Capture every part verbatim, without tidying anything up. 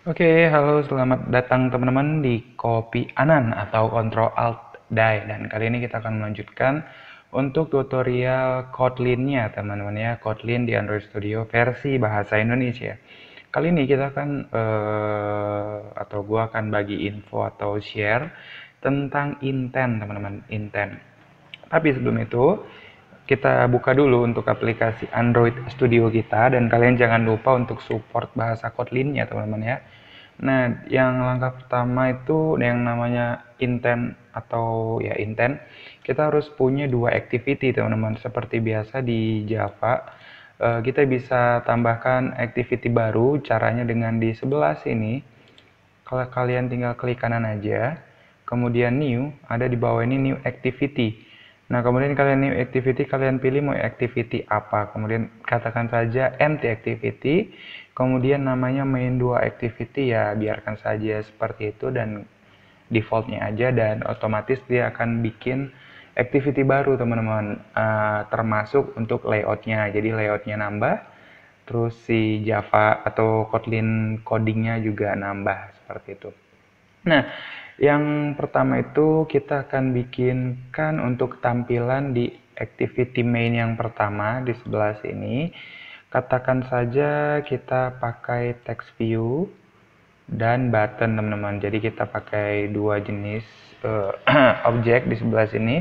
Oke, halo, selamat datang teman-teman di Kopi Anan atau Control Alt Die. Dan kali ini kita akan melanjutkan untuk tutorial Kotlin-nya teman-teman ya, Kotlin di Android Studio versi bahasa Indonesia. Kali ini kita akan eh, atau gua akan bagi info atau share tentang intent teman-teman, intent. Tapi sebelum itu, kita buka dulu untuk aplikasi Android Studio kita dan kalian jangan lupa untuk support bahasa Kotlin-nya teman-teman ya. Nah, yang langkah pertama itu yang namanya intent atau ya intent, kita harus punya dua activity teman-teman. Seperti biasa di Java, eh, kita bisa tambahkan activity baru. Caranya dengan di sebelah sini, kalau kalian tinggal klik kanan aja, kemudian new, ada di bawah ini new activity. Nah, kemudian kalian new activity, kalian pilih mau activity apa. Kemudian katakan saja empty activity, kemudian namanya main dua activity ya, biarkan saja seperti itu dan defaultnya aja dan otomatis dia akan bikin activity baru teman-teman. Uh, termasuk untuk layoutnya, jadi layoutnya nambah, terus si Java atau Kotlin codingnya juga nambah seperti itu. Nah, yang pertama itu kita akan bikinkan untuk tampilan di activity main yang pertama di sebelah sini. Katakan saja kita pakai text view dan button teman-teman. Jadi kita pakai dua jenis uh, objek di sebelah sini.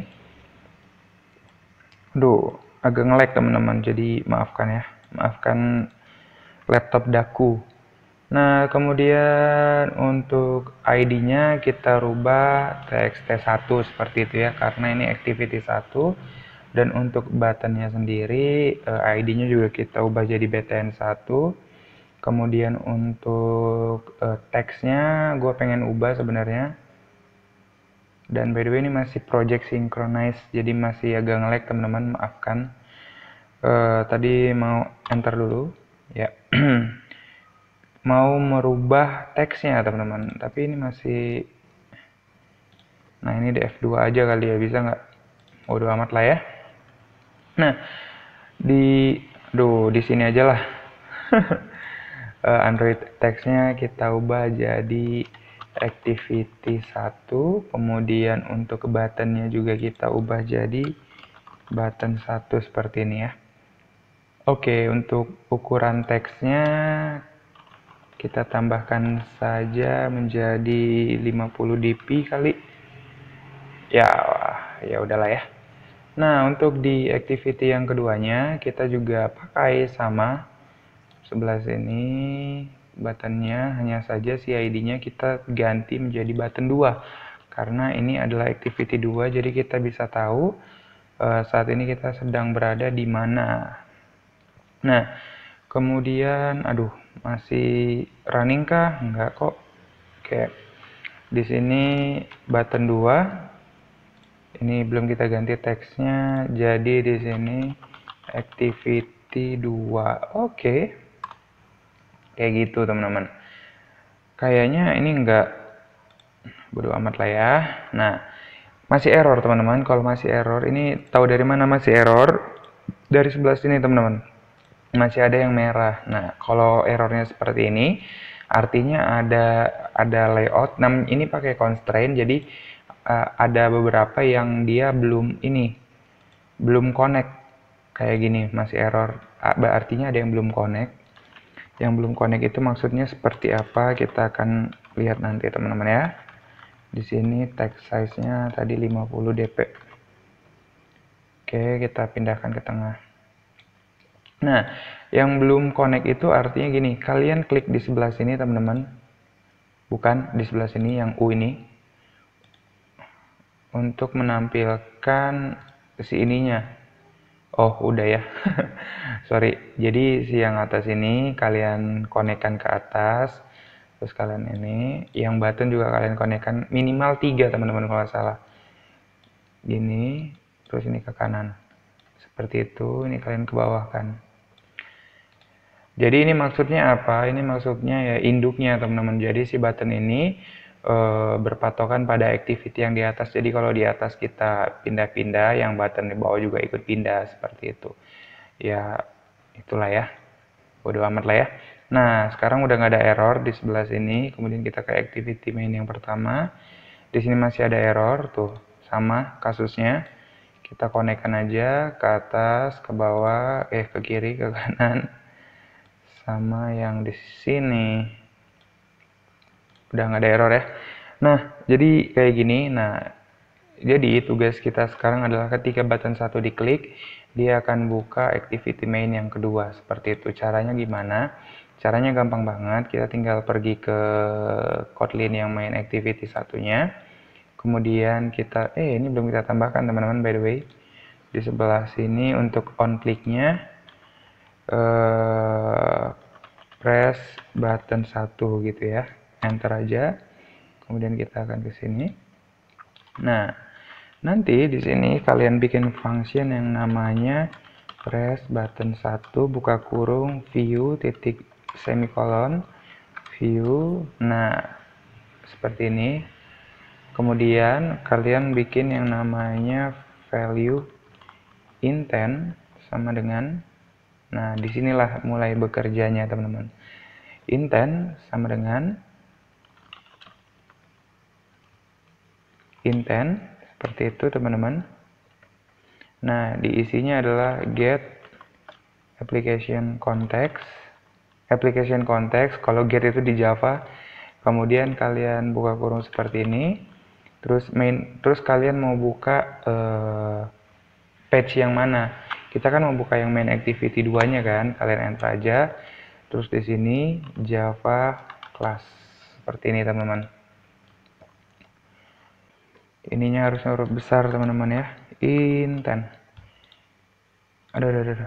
Aduh, agak nge-lag teman-teman. Jadi maafkan ya. Maafkan laptop daku. Nah, kemudian untuk I D-nya kita rubah txt satu seperti itu ya, karena ini activity satu. Dan untuk buttonnya sendiri, I D-nya juga kita ubah jadi B T N satu. Kemudian untuk uh, teksnya, gue pengen ubah sebenarnya. Dan by the way ini masih project synchronize, jadi masih agak nge-lag teman-teman, maafkan. Uh, tadi mau enter dulu, ya. Mau merubah teksnya teman-teman, tapi ini masih, nah ini di F dua aja kali ya, bisa nggak? Bodo amat lah ya. Nah, di duh di sini aja lah. Android teksnya kita ubah jadi activity satu, kemudian untuk buttonnya juga kita ubah jadi button satu seperti ini ya. Oke, untuk ukuran teksnya kita tambahkan saja menjadi lima puluh dpi kali. Ya, ya udahlah ya. Nah, untuk di activity yang keduanya kita juga pakai sama sebelah sini buttonnya, hanya saja si I D-nya kita ganti menjadi button dua. Karena ini adalah activity dua, jadi kita bisa tahu uh, saat ini kita sedang berada di mana. Nah, kemudian aduh, masih running kah? Enggak kok. Oke. Di sini button dua. Ini belum kita ganti teksnya. Jadi di sini activity dua. Oke. Kayak gitu, teman-teman. Kayaknya ini enggak, bodo amat lah ya. Nah, masih error, teman-teman. Kalau masih error, ini tahu dari mana masih error? Dari sebelah sini, teman-teman. Masih ada yang merah. Nah, kalau errornya seperti ini, artinya ada ada layout. Nah, ini pakai constraint, jadi uh, ada beberapa yang dia belum ini, belum connect. Kayak gini, masih error. Artinya ada yang belum connect. Yang belum connect itu maksudnya seperti apa? Kita akan lihat nanti, teman-teman ya. Di sini text size-nya tadi lima puluh dp. Oke, kita pindahkan ke tengah. Nah, yang belum connect itu artinya gini, kalian klik di sebelah sini teman-teman, bukan di sebelah sini yang U ini, untuk menampilkan si ininya. Oh, udah ya. Sorry. Jadi si yang atas ini kalian konekkan ke atas, terus kalian ini, yang button juga kalian konekkan minimal tiga teman-teman kalau salah. Gini, terus ini ke kanan. Seperti itu, ini kalian ke bawah kan. Jadi ini maksudnya apa? Ini maksudnya ya induknya teman-teman. Jadi si button ini e, berpatokan pada activity yang di atas. Jadi kalau di atas kita pindah-pindah, yang button di bawah juga ikut pindah seperti itu. Ya itulah ya. Bodo amat lah ya. Nah, sekarang udah nggak ada error di sebelah sini. Kemudian kita ke activity main yang pertama. Di sini masih ada error, tuh sama kasusnya. Kita konekkan aja ke atas, ke bawah, eh ke kiri, ke kanan, sama yang di sini. Udah nggak ada error ya. Nah, jadi kayak gini. Nah, jadi tugas kita sekarang adalah ketika button satu diklik, dia akan buka activity main yang kedua. Seperti itu. Caranya gimana? Caranya gampang banget. Kita tinggal pergi ke Kotlin yang main activity satunya. Kemudian kita, eh ini belum kita tambahkan teman-teman by the way. Di sebelah sini untuk on click-nya, eh, press button satu gitu ya. Enter aja. Kemudian kita akan ke sini. Nah, nanti di sini kalian bikin function yang namanya press button satu buka kurung view titik semikolon view. Nah, seperti ini. Kemudian kalian bikin yang namanya value intent sama dengan, nah disinilah mulai bekerjanya teman-teman. Intent sama dengan intent seperti itu teman-teman. Nah, diisinya adalah get application context. Application context, kalau get itu di Java. Kemudian kalian buka kurung seperti ini. Terus main, terus kalian mau buka uh, page yang mana? Kita kan mau buka yang main activity dua-nya kan. Kalian enter aja. Terus di sini Java class seperti ini teman-teman. Ininya harusnya huruf besar teman-teman ya. Intent. Aduh, aduh, aduh.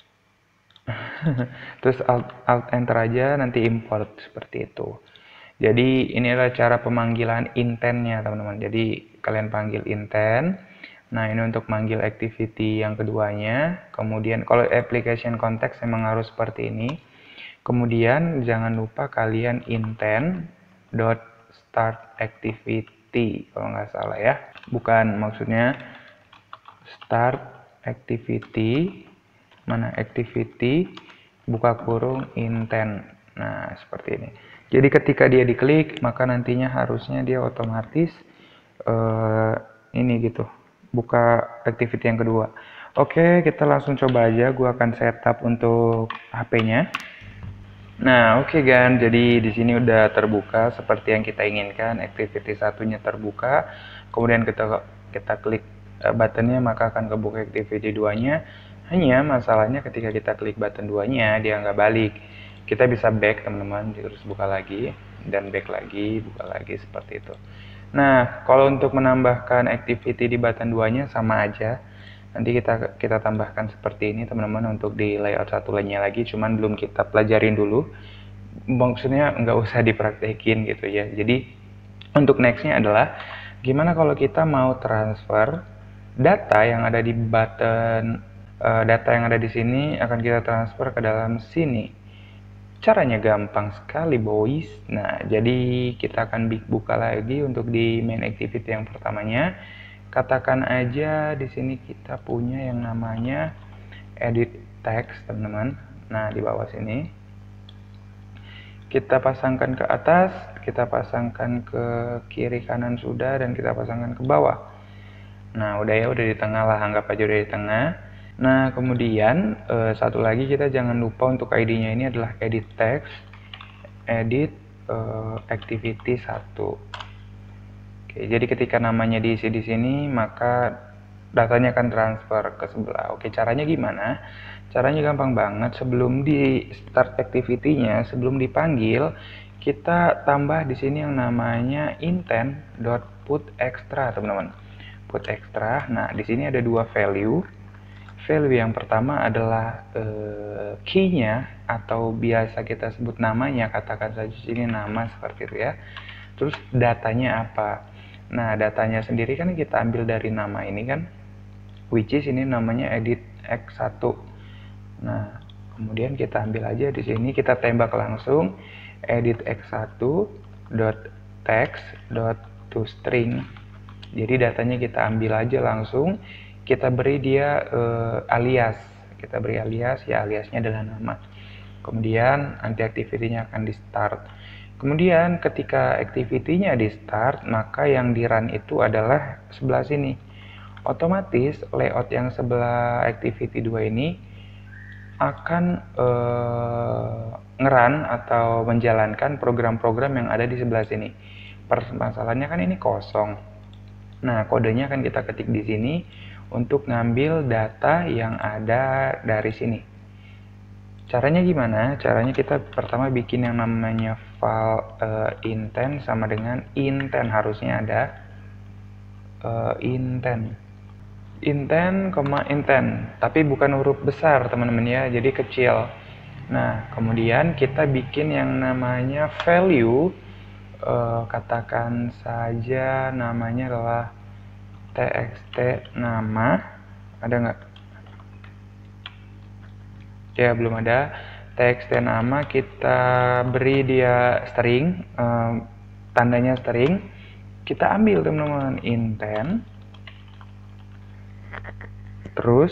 Terus alt, alt enter aja, nanti import seperti itu. Jadi ini adalah cara pemanggilan intentnya teman-teman. Jadi kalian panggil intent. Nah, ini untuk manggil activity yang keduanya. Kemudian kalau application context memang harus seperti ini. Kemudian jangan lupa kalian intent dot start activity kalau nggak salah ya. Bukan, maksudnya start activity, mana activity buka kurung intent. Nah, seperti ini. Jadi ketika dia diklik, maka nantinya harusnya dia otomatis uh, ini gitu, buka activity yang kedua. Oke, kita langsung coba aja. Gua akan setup untuk H P-nya. Nah, oke okay, kan. Jadi di sini udah terbuka seperti yang kita inginkan. Activity satunya terbuka. Kemudian kita kita klik uh, buttonnya, maka akan kebuka activity duanya. Hanya masalahnya ketika kita klik button duanya, dia nggak balik. Kita bisa back teman-teman, terus buka lagi dan back lagi, buka lagi seperti itu. Nah, kalau untuk menambahkan activity di button duanya sama aja. Nanti kita kita tambahkan seperti ini teman-teman untuk di layout satu lainnya lagi, cuman belum kita pelajarin dulu. Maksudnya nggak usah dipraktekin gitu ya. Jadi untuk nextnya adalah gimana kalau kita mau transfer data yang ada di button, uh, data yang ada di sini akan kita transfer ke dalam sini. Caranya gampang sekali boys. Nah, jadi kita akan buka lagi untuk di main activity yang pertamanya. Katakan aja di sini kita punya yang namanya edit text, teman-teman. Nah, di bawah sini kita pasangkan ke atas, kita pasangkan ke kiri kanan sudah, dan kita pasangkan ke bawah. Nah, udah ya, udah di tengah lah, anggap aja udah di tengah. Nah, kemudian eh, satu lagi kita jangan lupa untuk I D-nya ini adalah edit text, edit eh, activity satu. Oke, jadi ketika namanya diisi di sini, maka datanya akan transfer ke sebelah. Oke, caranya gimana? Caranya gampang banget. Sebelum di start activity-nya, sebelum dipanggil, kita tambah di sini yang namanya intent.putExtra, teman-teman. Put extra. Nah, di sini ada dua value. Value yang pertama adalah uh, key-nya atau biasa kita sebut namanya, katakan saja sini nama seperti itu ya. Terus datanya apa? Nah, datanya sendiri kan kita ambil dari nama ini kan, which is ini namanya edit x satu. Nah, kemudian kita ambil aja di sini, kita tembak langsung edit x satu dot text dot toString. Jadi datanya kita ambil aja langsung. Kita beri dia uh, alias, kita beri alias, ya aliasnya adalah nama. Kemudian nanti activity-nya akan di start. Kemudian ketika activity-nya di start, maka yang di run itu adalah sebelah sini. Otomatis layout yang sebelah activity dua ini akan eh, ngeran atau menjalankan program-program yang ada di sebelah sini. Permasalahannya kan ini kosong. Nah, kodenya akan kita ketik di sini untuk ngambil data yang ada dari sini. Caranya gimana? Caranya kita pertama bikin yang namanya file uh, intent sama dengan intent, harusnya ada uh, intent intent, intent, tapi bukan huruf besar teman-teman ya, jadi kecil. Nah, kemudian kita bikin yang namanya value, uh, katakan saja namanya adalah txt nama, ada nggak? Ya, belum ada. Txt nama kita beri dia string, um, tandanya string. Kita ambil teman-teman intent, terus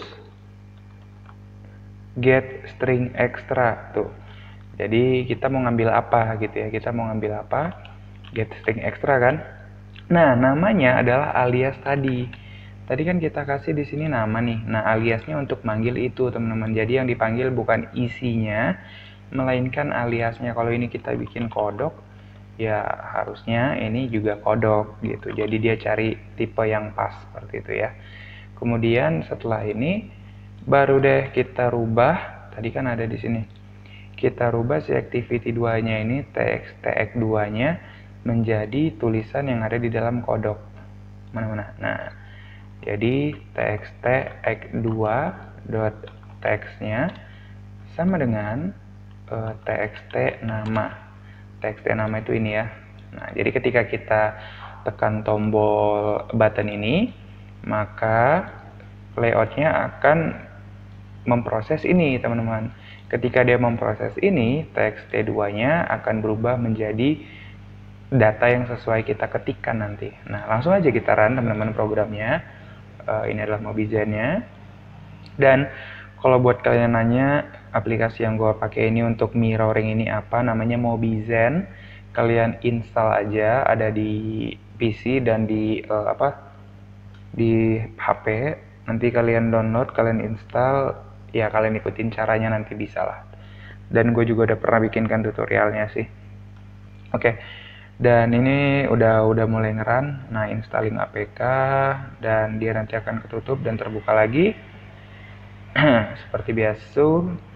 get string extra tuh. Jadi kita mau ngambil apa gitu ya? Kita mau ngambil apa? Get string extra kan? Nah, namanya adalah alias tadi. Tadi kan kita kasih di sini nama nih. Nah, aliasnya untuk manggil itu, teman-teman. Jadi yang dipanggil bukan isinya, melainkan aliasnya. Kalau ini kita bikin kodok, ya harusnya ini juga kodok gitu. Jadi dia cari tipe yang pas seperti itu ya. Kemudian setelah ini baru deh kita rubah. Tadi kan ada di sini. Kita rubah si activity dua-nya ini, txt dua nya menjadi tulisan yang ada di dalam kodok. Mana-mana. Nah, jadi txt dua dot text-nya sama dengan uh, txt nama. Txt nama itu ini ya. Nah, jadi ketika kita tekan tombol button ini, maka layoutnya akan memproses ini, teman-teman. Ketika dia memproses ini, txt dua nya akan berubah menjadi data yang sesuai kita ketikkan nanti. Nah, langsung aja kita run teman-teman programnya. Uh, ini adalah Mobizen-nya. Dan kalau buat kalian nanya aplikasi yang gue pakai ini untuk mirroring ini apa, namanya Mobizen. Kalian install aja, ada di P C dan di uh, apa di H P. Nanti kalian download, kalian install, ya kalian ikutin caranya nanti bisa lah. Dan gue juga udah pernah bikinkan tutorialnya sih. Oke. Okay. Dan ini udah udah mulai ngeran. Nah, installing A P K dan dia nanti akan ketutup dan terbuka lagi seperti biasa.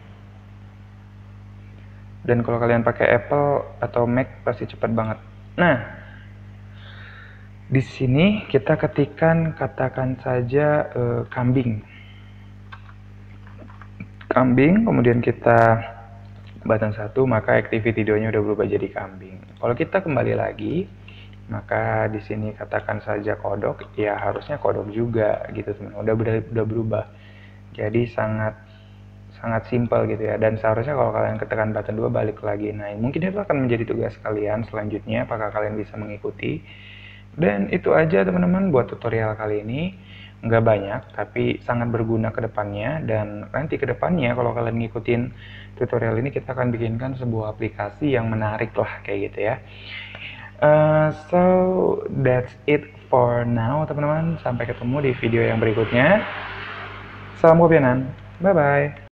Dan kalau kalian pakai Apple atau Mac pasti cepat banget. Nah, di sini kita ketikkan, katakan saja eh, kambing. Kambing, kemudian kita button satu, maka activity dua nya udah berubah jadi kambing. Kalau kita kembali lagi, maka di sini katakan saja kodok, ya harusnya kodok juga gitu teman. Udah udah berubah. Jadi sangat sangat simpel gitu ya. Dan seharusnya kalau kalian ketekan button dua balik lagi. Nah, mungkin itu akan menjadi tugas kalian selanjutnya, apakah kalian bisa mengikuti. Dan itu aja teman-teman buat tutorial kali ini. Nggak banyak, tapi sangat berguna ke depannya. Dan nanti ke depannya kalau kalian ngikutin tutorial ini, kita akan bikinkan sebuah aplikasi yang menarik lah kayak gitu ya. Uh, so that's it for now teman-teman. Sampai ketemu di video yang berikutnya. Salam kopianan. Bye bye.